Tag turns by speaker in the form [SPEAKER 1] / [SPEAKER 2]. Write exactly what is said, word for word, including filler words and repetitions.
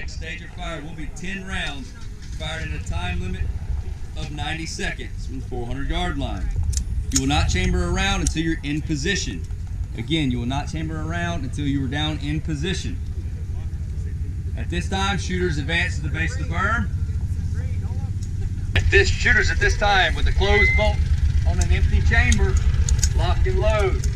[SPEAKER 1] next stage of fire will be ten rounds fired in a time limit of ninety seconds from the four hundred yard line. You will not chamber a round until you're in position. Again, you will not chamber a round until you are down in position. At this time, shooters advance to the base of the berm. At this, shooters at this time with the closed bolt on an empty chamber, lock and load.